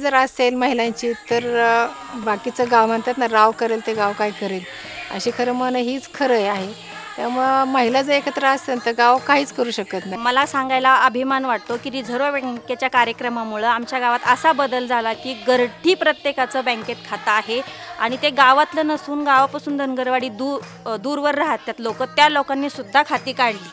जर असेल महिलांची तर बाकीचं गाव म्हणतात ना, राव करेल ते गाव काय करेल, अशी खरं म्हण हीच खरं आहे. त्यामुळं महिला जर एकत्र असेल तर गाव काहीच करू शकत नाही. मला सांगायला अभिमान वाटतो की रिझर्व्ह बँकेच्या कार्यक्रमामुळं आमच्या गावात असा बदल झाला की घरटी प्रत्येकाचं बँकेत खातं आहे आणि ते गावातलं नसून गावापासून धनगरवाडी दूरवर राहतात लोक, त्या लोकांनी सुद्धा खाती काढली.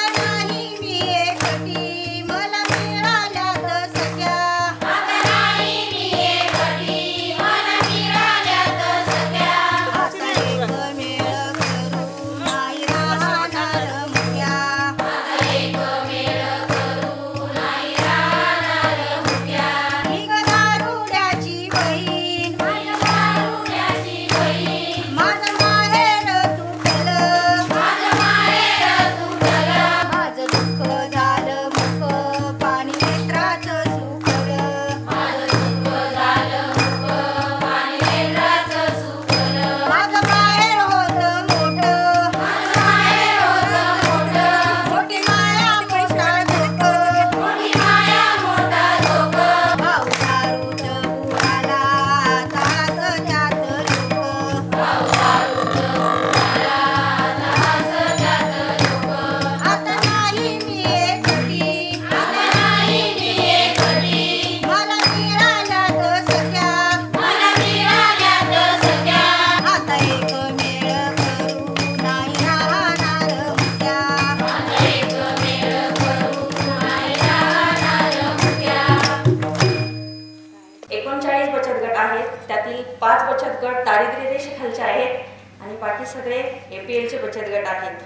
त्यातील 5 बचत गट दारिद्र्य रेषेखालचे आहेत आणि बाकी सगळे APLचे बचत गट आहेत.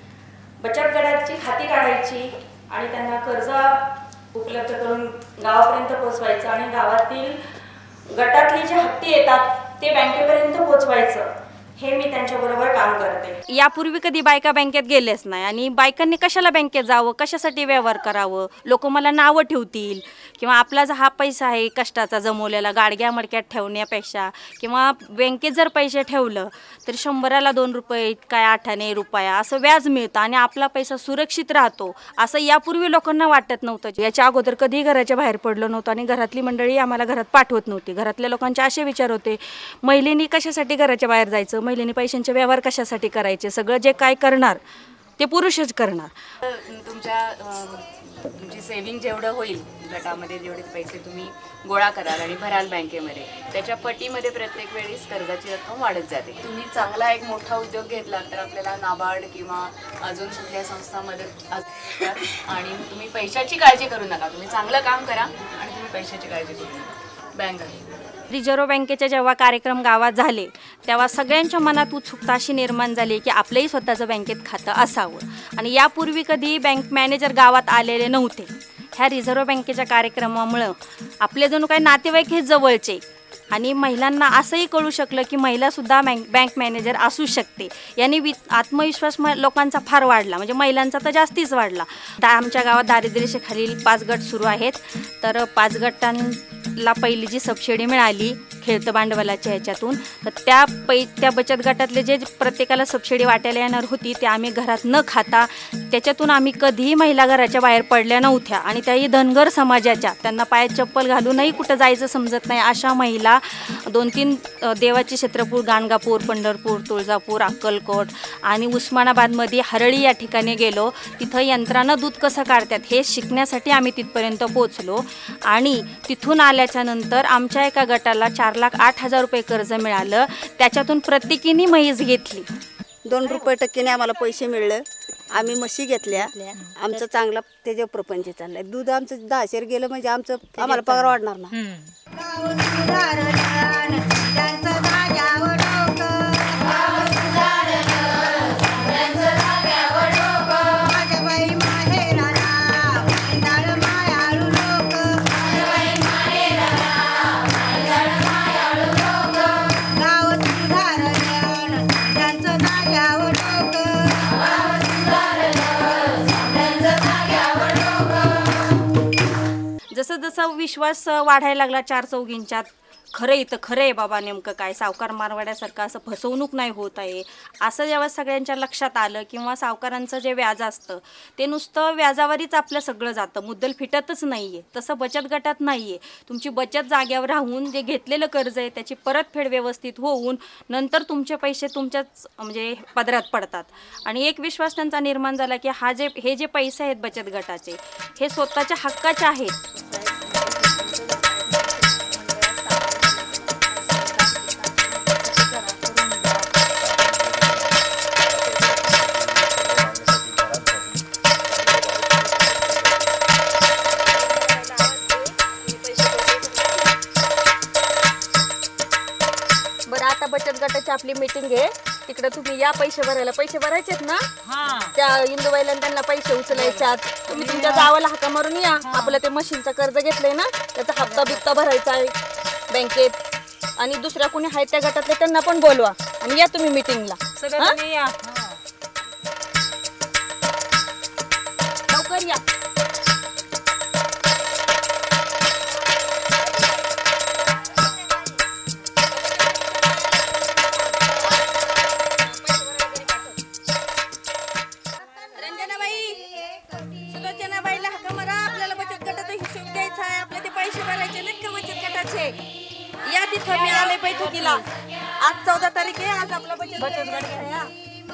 बचत गटाची खाती काढायची आणि त्यांना कर्ज उपलब्ध करून गावापर्यंत पोहोचवायचं आणि गावातील गटातली जे हप्ते येतात ते बँकेपर्यंत पोहोचवायचं, हे मी त्यांच्याबरोबर काम करते. यापूर्वी कधी बायका बँकेत गेलेच नाही आणि बायकांनी कशाला बँकेत जावं, कशासाठी व्यवहार करावं, लोक मला नावं ठेवतील किंवा आपला जो हा पैसा आहे कष्टाचा जमवलेला गाडग्या मडक्यात ठेवण्यापेक्षा किंवा बँकेत जर पैसे ठेवलं तर 100ला 2 रुपये काय 8 आणे रुपया असं व्याज मिळतं आणि आपला पैसा सुरक्षित राहतो, असं यापूर्वी लोकांना वाटत नव्हतं. याच्या अगोदर कधीही घराच्या बाहेर पडलो नव्हतं आणि घरातली मंडळी आम्हाला घरात पाठवत नव्हती. घरातल्या लोकांचे असे विचार होते, महिलेनी कशासाठी घराच्या बाहेर जायचं, महिलेनी पैशांचे व्यवहार कशासाठी करायचे, सगळं जे काय करणार ते पुरुषच करणार. तुमची सेव्हिंग जेवढं होईल गटामध्ये, जेवढे पैसे तुम्ही गोळा कराल आणि भराल बँकेमध्ये, त्याच्या पटीमध्ये प्रत्येक वेळेस कर्जाची रक्कम वाढत जाते. तुम्ही चांगला एक मोठा उद्योग घेतला तर आपल्याला नाबार्ड किंवा अजून कुठल्या संस्था मदत आणि तुम्ही पैशाची काळजी करू नका, तुम्ही चांगलं काम करा आणि तुम्ही पैशाची काळजी करू नका. बँक रिझर्व्ह बँकेचे जेव्हा कार्यक्रम गावात झाले तेव्हा सगळ्यांच्या मनात उत्सुकता अशी निर्माण झाली की आपलंही स्वतःचं बँकेत खातं असावं आणि यापूर्वी कधी बँक मॅनेजर गावात आलेले नव्हते. ह्या रिझर्व्ह बँकेच्या कार्यक्रमामुळं आपले जणू काही नातेवाईक हे जवळचे आणि महिलांना असंही कळू शकलं की महिलासुद्धा बँक मॅनेजर असू शकते. यांनी आत्मविश्वास लोकांचा फार वाढला, म्हणजे महिलांचा तर जास्तीच वाढला. आमच्या गावात दारिद्र्यरेषेखालील 5 गट सुरू आहेत. तर 5 गटांना पहिली जी सबसिडी मिळाली खेळतं भांडवलाच्या ह्याच्यातून, तर त्या बचत गटातले जे प्रत्येकाला सबसिडी वाटायला येणार होती ते आम्ही घरात न खाता त्याच्यातून आम्ही कधीही महिला घराच्या बाहेर पडल्या नव्हत्या आणि त्याही धनगर समाजाच्या, त्यांना पायात चप्पल घालूनही कुठं जायचं समजत नाही अशा महिला 2-3 देवाचे क्षेत्रपूर, गाणगापूर, पंढरपूर, तुळजापूर, अक्कलकोट आणि उस्मानाबादमध्ये हरळी या ठिकाणी गेलो. तिथं यंत्रानं दूध कसं काढतात हे शिकण्यासाठी आम्ही तिथपर्यंत पोचलो आणि तिथून आल्याच्या नंतर आमच्या एका गटाला 4,08,000 रुपये कर्ज मिळालं. त्याच्यातून प्रत्येकीने म्हैस घेतली. 2 रुपये टक्क्याने आम्हाला पैसे मिळले. आम्ही म्हशी घेतल्या. आमचं चांगला त्याच्यावर प्रपंच चाललाय. दूध आमचं 10 शेर गेलं म्हणजे आम्हाला पगार वाढणार ना. जसं जसं विश्वास वाढायला लागला 4 चौघींच्यात, खरं इथं खरं आहे बाबा, नेमकं काय सावकार मारवाड्यासारखं असं फसवणूक नाही होत आहे असं जेव्हा सगळ्यांच्या लक्षात आलं, किंवा सावकारांचं जे व्याज असतं ते नुसतं व्याजावरच आपलं सगळं जातं, मुद्दल फिटतच नाही आहे. तसं बचत गटात नाही आहे. तुमची बचत जाग्यावर राहून जे घेतलेलं कर्ज आहे त्याची परतफेड व्यवस्थित होऊन नंतर तुमचे पैसे तुमच्याच म्हणजे पदरात पडतात. आणि एक विश्वास त्यांचा निर्माण झाला की हे जे पैसे आहेत बचत गटाचे हे स्वतःच्या हक्काचे आहेत. बरं, आता बचत गटाची आपली मीटिंग आहे, तिकडे तुम्ही या पैसे भरायला. पैसे भरायचेत ना त्या इंदुबाईला, त्यांना पैसे उचलायच्यात. तुम्ही तुमच्या जावाला हाका मारून या. आपलं ते मशीनचं कर्ज घेतलंय ना त्याचा हप्ता बिप्ता भरायचा आहे बँकेत. आणि दुसऱ्या कोणी आहेत त्या गटातले त्यांना पण बोलवा आणि या तुम्ही मीटिंगला. लवकर या. सुलोचनाबाईला हाका मारा. आपल्याला बचत गटाचा हिशोब द्यायचा आहे. आपले ते पैसे भरायचे नाहीत का बचत गटाचे? या तिथं मी आले बैठकीला. आज 14 तारीख आहे. आज आपला बचत गट आहे. या.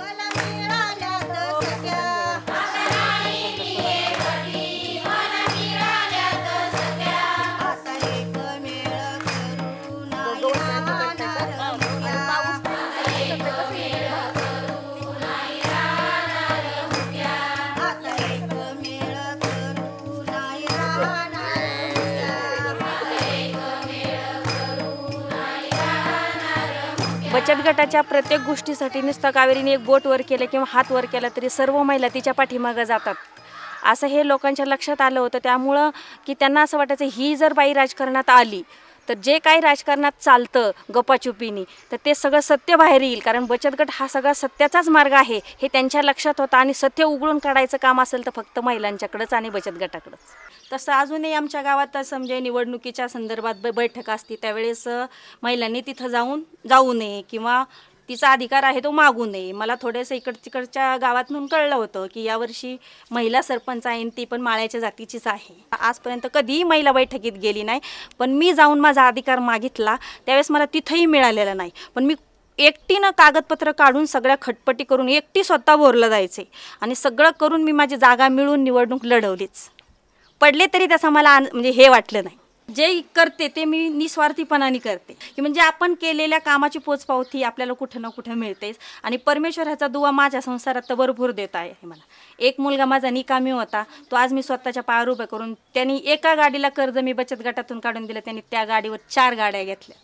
बचत गटाच्या प्रत्येक गोष्टीसाठी नुसतं कावेरीने एक बोट वर केलं किंवा हात वर केला तरी सर्व महिला तिच्या पाठीमागं जातात असं हे लोकांच्या लक्षात आलं होतं. त्यामुळं की त्यांना असं वाटायचं ही जर बाई राजकारणात आली तर जे काही राजकारणात चालतं गपाचुपीनी तर ते सगळं सत्य बाहेर येईल, कारण बचत गट हा सगळा सत्याचाच मार्ग आहे हे त्यांच्या लक्षात होतं. आणि सत्य उघडून काढायचं काम असेल तर फक्त महिलांच्याकडंच आणि बचत गटाकडंच. तसं अजूनही आमच्या गावात समजे निवडणुकीच्या संदर्भात बैठक असते त्यावेळेस महिलांनी तिथं जाऊ नये किंवा तिचा अधिकार आहे तो मागू नये. मला थोडंसं तिकडच्या गावातून कळलं होतं की यावर्षी महिला सरपंच आहे ती पण माळ्याच्या जातीचीच आहे. आजपर्यंत कधीही महिला बैठकीत गेली नाही, पण मी जाऊन माझा अधिकार मागितला त्यावेळेस मला तिथंही मिळालेला नाही. पण मी एकटीनं कागदपत्र काढून सगळ्या खटपटी करून एकटी स्वतः बोरलं जायचे आणि सगळं करून मी माझी जागा मिळवून निवडणूक लढवलीच. पडले तरी त्याचा मला म्हणजे हे वाटलं नाही. जे करते ते मी निस्वार्थीपणाने करते की म्हणजे आपण केलेल्या कामाची पोचपावती आपल्याला कुठं ना कुठं मिळतेच. आणि परमेश्वर ह्याचा दुवा माझ्या संसारात तर भरपूर देत आहे मला. एक मुलगा माझा निकामी होता, तो आज मी स्वतःच्या पायावर उभं करून त्यांनी एका गाडीला कर्ज मी बचत गटातून काढून दिलं, त्यांनी त्या गाडीवर 4 गाड्या घेतल्या.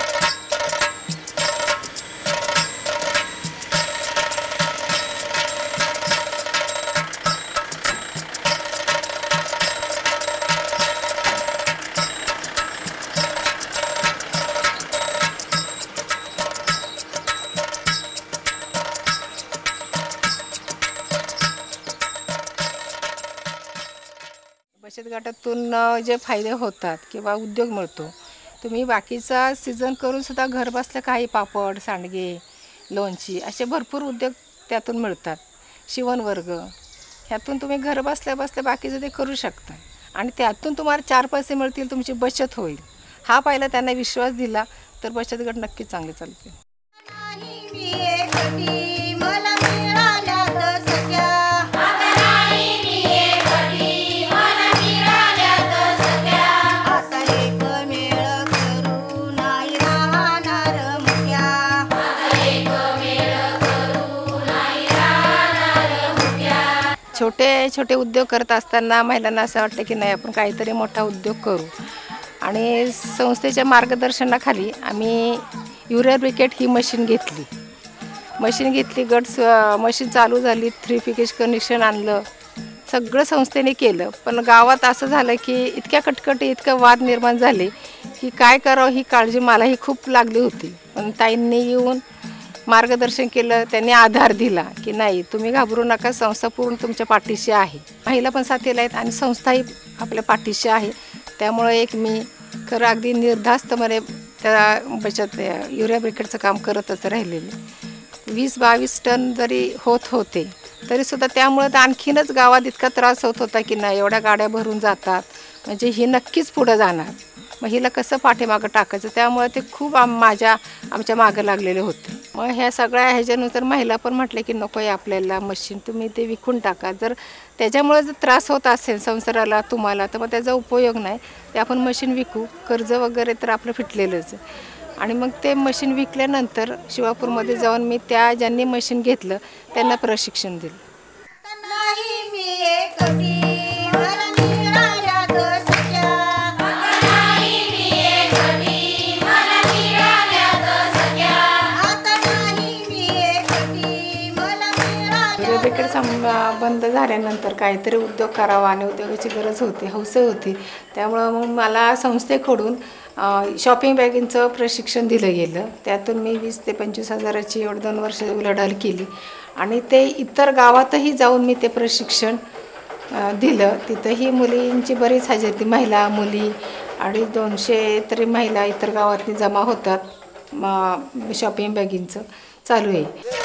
बचत गटातून जे फायदे होतात किंवा उद्योग मिळतो, तुम्ही बाकीचा सीझन करून सुद्धा घर बसल्या काही पापड, सांडगे, लोणची असे भरपूर उद्योग त्यातून मिळतात. शिवणवर्ग ह्यातून तुम्ही घर बसल्या बाकीचं ते करू शकता आणि त्यातून तुम्हाला 4 पैसे मिळतील, तुमची बचत होईल. हा पहिला त्यांना विश्वास दिला तर बचत गट नक्कीच चांगले चालतील. छोटे छोटे उद्योग करत असताना महिलांना असं वाटतं की नाही आपण काहीतरी मोठा उद्योग करू. आणि संस्थेच्या मार्गदर्शनाखाली आम्ही युरिया ब्रिकेट ही मशीन घेतली. मशीन चालू झाली, 3 फेज कनेक्शन आणलं, सगळं संस्थेने केलं. पण गावात असं झालं की इतक्या कटकटी, इतकं वाद निर्माण झाले की काय करावं ही काळजी मलाही खूप लागली होती. पण ताईंनी येऊन मार्गदर्शन केलं, त्यांनी आधार दिला की नाही तुम्ही घाबरू नका, संस्था पूर्ण तुमच्या पाठीशी आहे. महिला पण साथीला आहेत आणि संस्थाही आपल्या पाठीशी आहे. त्यामुळे एक मी खरं अगदी निर्धास्तपणे त्या बचत युरिया ब्रिकेटचं काम करतच राहिलेले. 20-22 टन जरी होत होते तरीसुद्धा त्यामुळं तर आणखीनच गावात इतका त्रास होत होता की नाही एवढ्या गाड्या भरून जातात म्हणजे ही नक्कीच पुढं जाणार, मग हिला कसं पाठीमागं टाकायचं. त्यामुळे ते खूप आमच्या मागं लागलेले होते. मग ह्या सगळ्या ह्याच्यानुसार महिला पण म्हटले की नको आहे आपल्याला मशीन, तुम्ही ते विकून टाका. जर त्याच्यामुळे जर त्रास होत असेल संसाराला तुम्हाला तर मग त्याचा उपयोग नाही, ते आपण मशीन विकू. कर्ज वगैरे तर आपलं फिटलेलंच. आणि मग ते मशीन विकल्यानंतर शिवापूरमध्ये जाऊन मी त्या ज्यांनी मशीन घेतलं त्यांना प्रशिक्षण दिलं. ब्रिकेट बंद झाल्यानंतर काहीतरी उद्योग करावा आणि उद्योगाची गरज होती, हौस होती. त्यामुळं मग मला संस्थेकडून शॉपिंग बॅगिंगचं प्रशिक्षण दिलं गेलं. त्यातून मी 20 ते 25 हजाराची एवढं 2 वर्ष उलाढाल केली आणि ते इतर गावातही जाऊन मी ते प्रशिक्षण दिलं. तिथंही मुलींची बरीच हजेरी, महिला मुली 250 तरी महिला इतर गावातली जमा होतात. शॉपिंग बॅगिंगचं चालू आहे.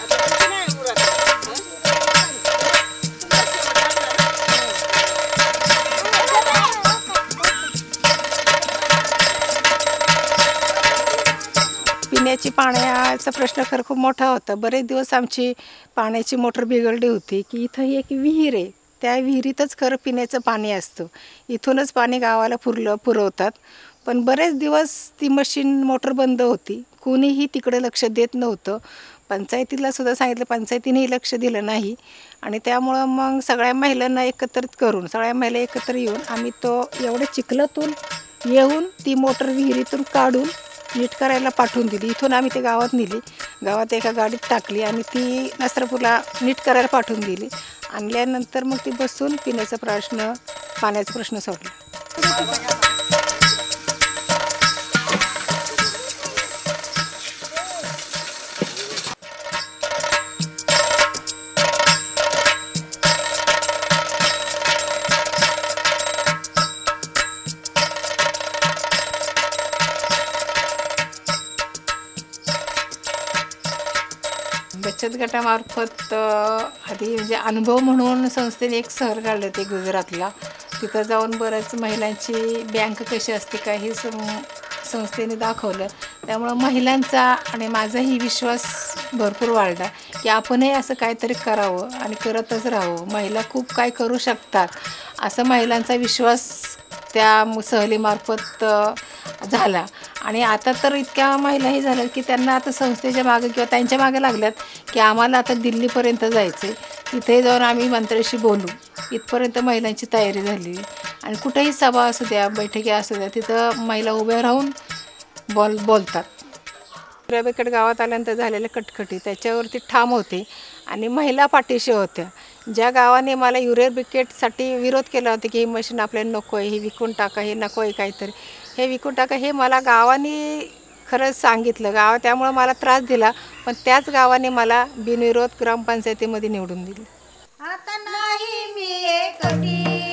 पिण्याची पाण्याचा प्रश्न खरं खूप मोठा होता. बरेच दिवस आमची पाण्याची मोटर बिघडली होती की इथं एक विहीर आहे, त्या विहिरीतच खरं पिण्याचं पाणी असतं. इथूनच पाणी गावाला पुरवतात. पण बरेच दिवस ती मोटर बंद होती. कोणीही तिकडे लक्ष देत नव्हतं. पंचायतीला सुद्धा सांगितलं, पंचायतीनेही लक्ष दिलं नाही. आणि त्यामुळं मग सगळ्या महिलांना एकत्रित करून, सगळ्या महिला एकत्र येऊन आम्ही एवढ्या चिखलातून येऊन ती मोटर विहिरीतून काढून नीट करायला पाठवून दिली. इथून आम्ही ते गावात नेली, गावात एका गाडीत टाकली आणि ती नसरापूरला नीट करायला पाठवून दिली. आणल्यानंतर मग ती बसून पाण्याचा प्रश्न सोडला. बचत गटामार्फत आधी म्हणजे अनुभव म्हणून संस्थेने एक सहल काढलं ते गुजरातला. तिथं जाऊन बऱ्याच महिलांची बँक कशी असते का हे संस्थेने दाखवलं. त्यामुळं महिलांचा आणि माझाही विश्वास भरपूर वाढला की आपणही असं काहीतरी करावं आणि करतच राहावं. महिला खूप काय करू शकतात असं महिलांचा विश्वास त्या सहलीमार्फत झाला. आणि आता तर इतक्या महिलाही झाल्या की त्यांना आता संस्थेच्या मागे किंवा त्यांच्या मागे लागल्यात की आम्हाला आता दिल्लीपर्यंत जायचं आहे, तिथे जाऊन आम्ही मंत्र्याशी बोलू. इथपर्यंत महिलांची तयारी झाली. आणि कुठेही सभा असू द्या, बैठकी असू द्या, तिथं महिला उभ्या राहून बोलतात. युरिया गावात आल्यानंतर झालेले कटकटी त्याच्यावरती ठाम होते आणि महिला पाठीशी होत्या. ज्या गावाने मला युरिया ब्रिकेटसाठी विरोध केला होता की ही मशीन आपल्याला नको आहे, ही विकून टाका, हे नको आहे काहीतरी, हे विकून टाका, हे मला गावाने खरंच सांगितलं. त्यामुळं मला त्रास दिला, पण त्याच गावाने मला बिनविरोध ग्रामपंचायतीमध्ये निवडून दिलं. आता नाही मी एकटी